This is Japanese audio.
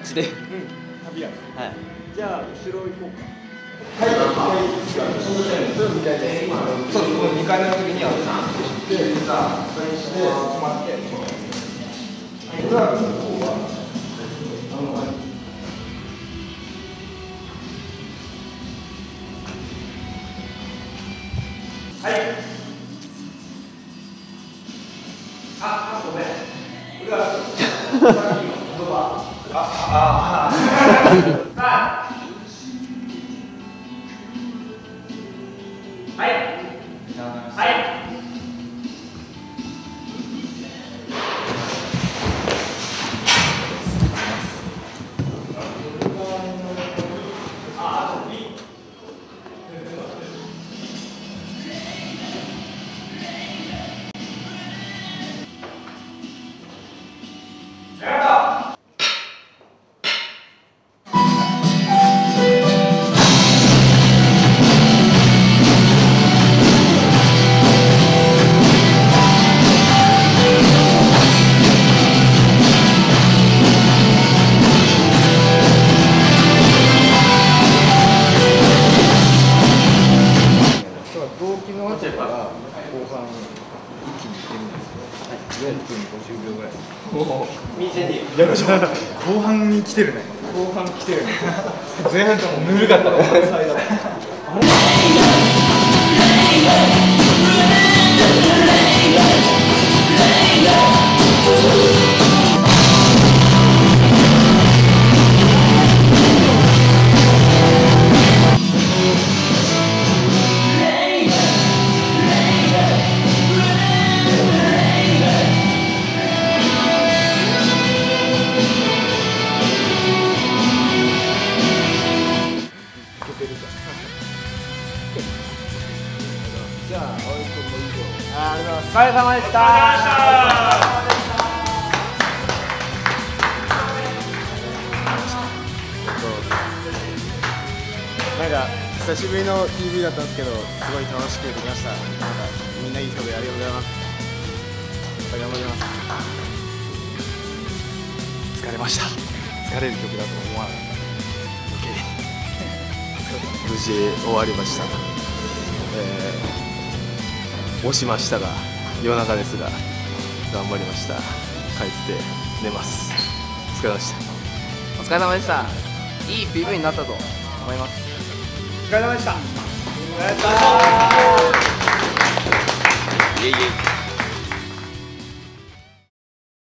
ちで。 旅や。 はい。 じゃあ後ろ行こうか。 はい、そう2回目。 そう、この2回目の時には。 で、さあ、それにして、止まって。これは、こうは。 はい。あ、ごめん。これは。はい。はい。 動機の後から後半一気にいってるんですけど、4分50秒ぐらい。後半に来てるね。後半来てるね。前半ともぬるかった。じゃあ、お疲れ様でした。なんか久しぶりの TV だったんですけど、すごい楽しくできました。なんかみんないい人でありがとうございます。また頑張ります。疲れました。疲れる曲だと思わなかった。無事終わりました。押しましたが、夜中ですが頑張りました。帰って寝ます。お疲れ様でした。 お疲れ様でした。いい PV になったと思います。 お疲れ様でした。 イエイイエイ。